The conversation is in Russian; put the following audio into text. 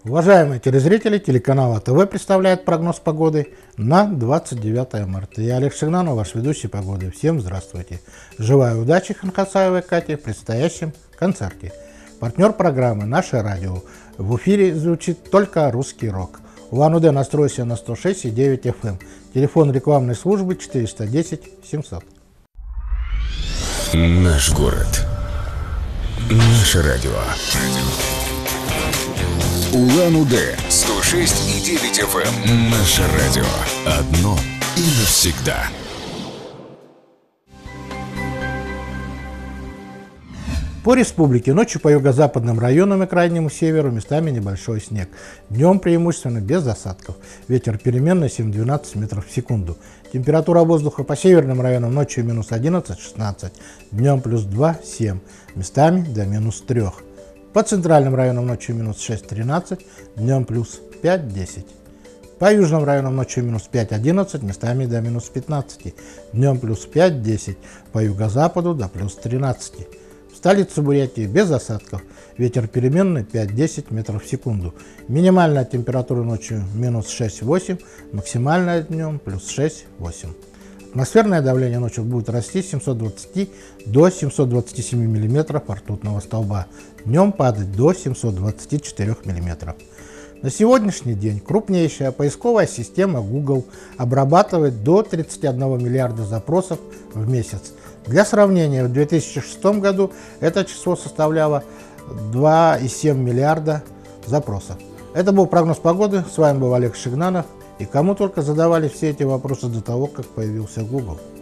Уважаемые телезрители, телеканал АТВ представляет прогноз погоды на 29 марта. Я Олег Шигнанов, ваш ведущий погоды. Всем здравствуйте. Желаю удачи Ханхасаевой Кате в предстоящем концерте. Партнер программы «Наше радио». В эфире звучит только русский рок. Улан-Удэ, настройся на 106,9 FM. Телефон рекламной службы 410 700. Наш город. Наше радио. Улан-Удэ 106,9 FM. Наше радио. Одно и навсегда. По республике ночью по юго-западным районам и крайнему северу местами небольшой снег. Днем преимущественно без осадков. Ветер переменный 7-12 метров в секунду. Температура воздуха по северным районам ночью минус 11-16, днем плюс 2-7, местами до минус 3. По центральным районам ночью минус 6-13, днем плюс 5-10. По южным районам ночью минус 5-11, местами до минус 15, днем плюс 5-10, по юго-западу до плюс 13. В столице Бурятии без осадков, ветер переменный 5-10 метров в секунду. Минимальная температура ночью минус 6-8, максимальная днем плюс 6-8. Атмосферное давление ночью будет расти с 720 до 727 мм ртутного столба. Днем падать до 724 мм. На сегодняшний день крупнейшая поисковая система Google обрабатывает до 31 миллиарда запросов в месяц. Для сравнения, в 2006 году это число составляло 2,7 миллиарда запросов. Это был прогноз погоды. С вами был Олег Шигнанов. И кому только задавали все эти вопросы до того, как появился Google.